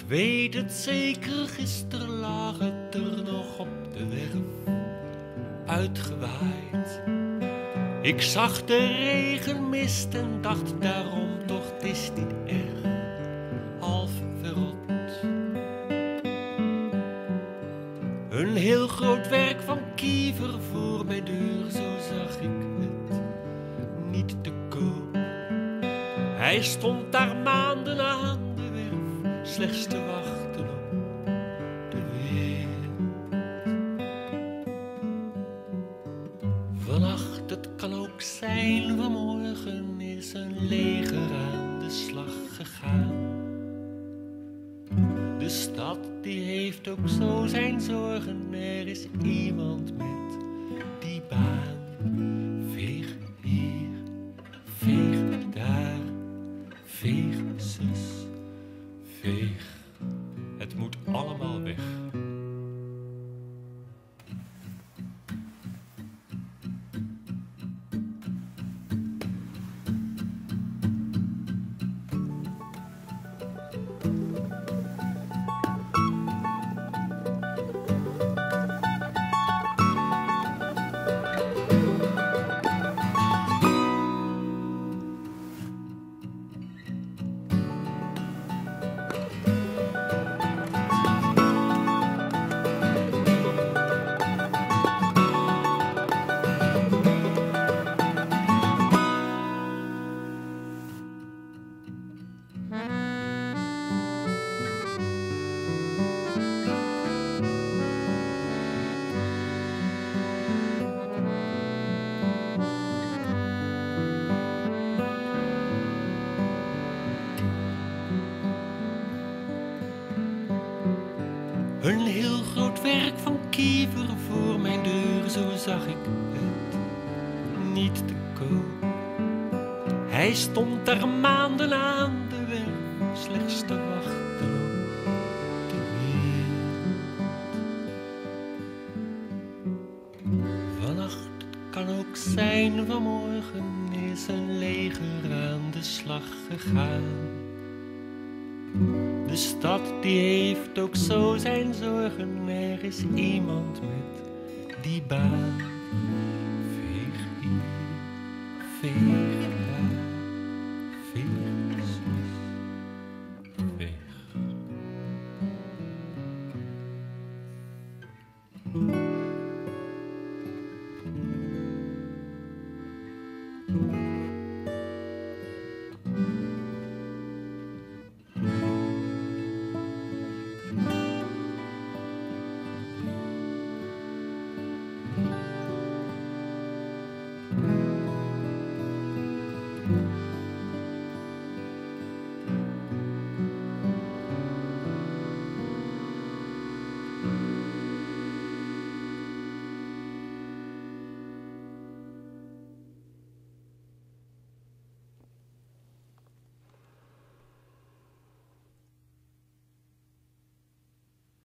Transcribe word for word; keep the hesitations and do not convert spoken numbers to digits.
Weet het zeker, gisteren lag het er nog op de werf, uitgewaaid. Ik zag de regenmist en dacht daarom toch, het is niet erg, half verrot. Een heel groot werk van Kiever voor mijn deur, zo zag ik het, niet te koop. Hij stond daar maanden aan de werf, slechts te wachten op de wind. Vannacht, het kan ook zijn, vanmorgen is een leger aan de slag gegaan. De stad die heeft ook zo zijn zorgen, er is iemand met die baan. Veeg hier, veeg daar, veeg zus, veeg. Het moet allemaal weg. Een heel groot werk van Kiever voor mijn deur, zo zag ik het, niet te koop. Hij stond daar maanden aan de werf, slechts te wachten op de wind. Vannacht, het kan ook zijn, vanmorgen is een leger aan de slag gegaan. De stad die heeft ook zo zijn zorgen, er is iemand met die baan. Veeg hier, veeg